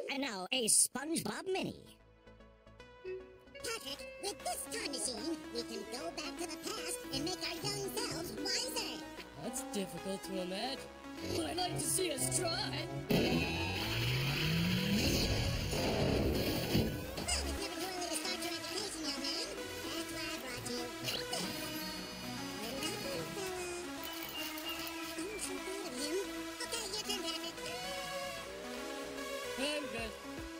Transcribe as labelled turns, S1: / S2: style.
S1: And now a SpongeBob Mini.
S2: Patrick, with this time machine, we can go back to the past and make our young selves wiser.
S3: That's difficult to imagine, but I'd like to see us try.
S2: Well, it's never too early to start your education, young man. That's why I brought you this. Where'd that little fella? I'm so proud of him. Okay, your turn, Patrick.
S3: I'm good.